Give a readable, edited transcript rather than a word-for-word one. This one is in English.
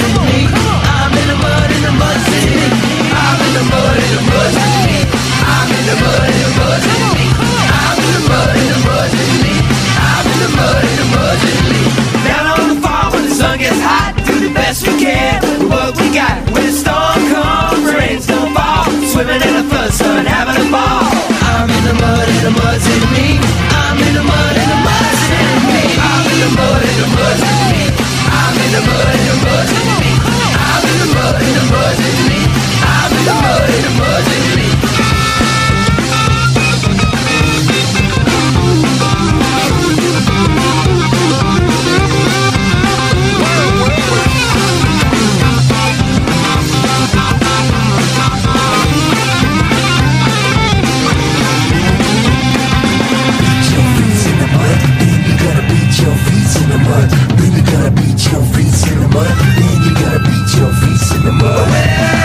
in me. I'm in the mud, in the mud in me. I'm in the mud, in the mud in me. I'm in the mud, in the mud in me. I'm in the mud, in the mud in me. I'm in the mud, in the mud in me. Down on the farm when the sun gets hot, do the best we can with what we got. When the storm comes, rains don't fall, swimming in the flood, sun, having a ball. I'm in the mud, in the mud in me. I'm in the mud, in the mud in me. I'm in the mud, in the mud in me. I'm in the mud, in the mud in me. I'm in the mud, in the mud in me. I'm in the mud, in the mud in me. Then you gotta beat your feet in the mud. Then you gotta beat your feet in the mud.